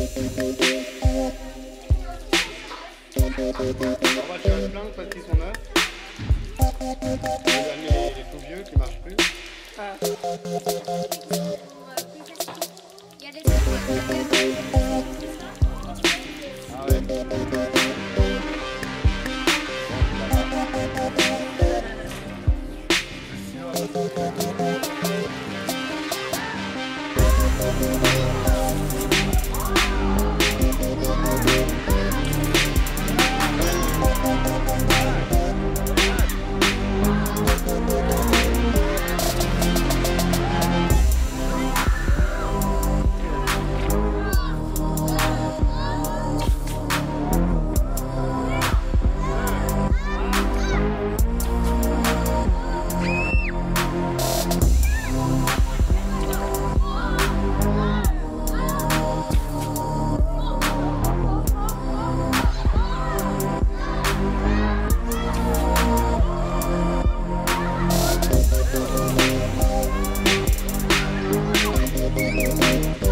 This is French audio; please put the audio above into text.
va, tu vas se plaindre parce qu'ils sont neufs. Tu vas amener les tout vieux qui marchent plus. Ah. Il y a des Ah ouais. Thank you.